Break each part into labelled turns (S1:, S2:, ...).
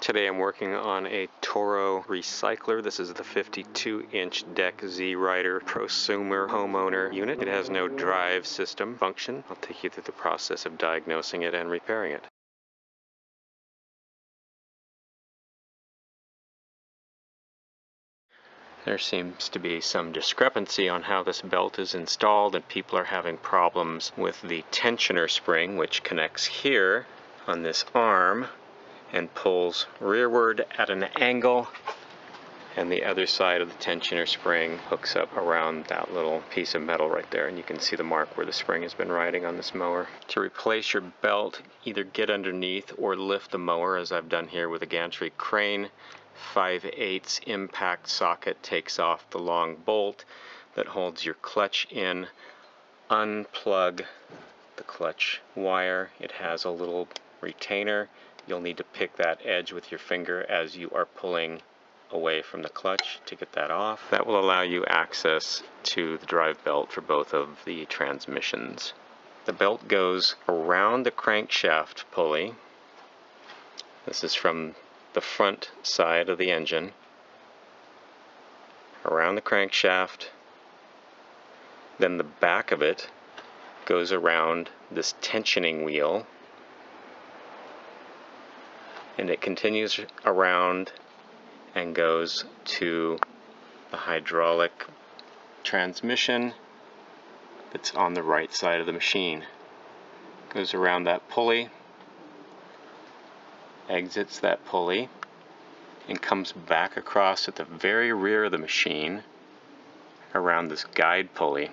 S1: Today I'm working on a Toro recycler. This is the 52-inch deck Z-Rider prosumer homeowner unit. It has no drive system function. I'll take you through the process of diagnosing it and repairing it. There seems to be some discrepancy on how this belt is installed, and people are having problems with the tensioner spring, which connects here on this arm and pulls rearward at an angle, and the other side of the tensioner spring hooks up around that little piece of metal right there, and you can see the mark where the spring has been riding on this mower. To replace your belt, either get underneath or lift the mower, as I've done here with a gantry crane. 5/8 impact socket takes off the long bolt that holds your clutch in. Unplug the clutch wire. It has a little retainer. You'll need to pick that edge with your finger as you are pulling away from the clutch to get that off. That will allow you access to the drive belt for both of the transmissions. The belt goes around the crankshaft pulley. This is from the front side of the engine, around the crankshaft. Then the back of it goes around this tensioning wheel, and it continues around and goes to the hydraulic transmission that's on the right side of the machine. Goes around that pulley, exits that pulley, and comes back across at the very rear of the machine around this guide pulley,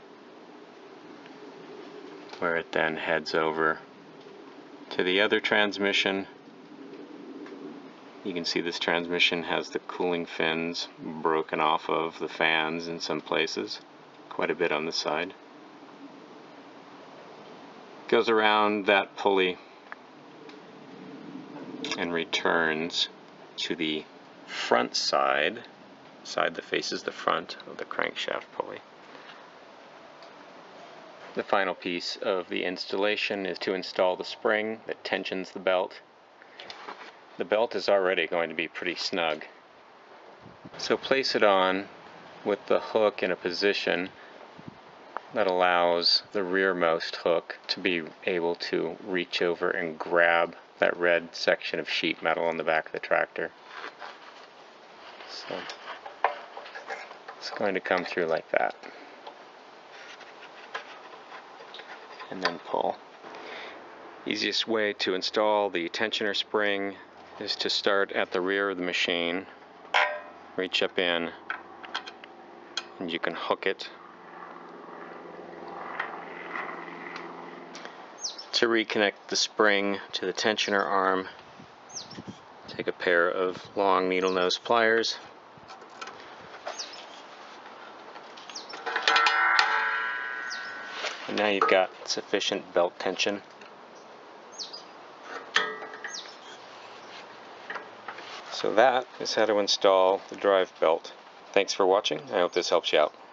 S1: where it then heads over to the other transmission. You can see this transmission has the cooling fins broken off of the fans in some places, quite a bit on the side. Goes around that pulley and returns to the front side that faces the front of the crankshaft pulley. The final piece of the installation is to install the spring that tensions the belt. The belt is already going to be pretty snug, so place it on with the hook in a position that allows the rearmost hook to be able to reach over and grab that red section of sheet metal on the back of the tractor. So it's going to come through like that, and then pull. Easiest way to install the tensioner spring is to start at the rear of the machine, reach up in, and you can hook it. To reconnect the spring to the tensioner arm, take a pair of long needle nose pliers, and now you've got sufficient belt tension. So that is how to install the drive belt. Thanks for watching. I hope this helps you out.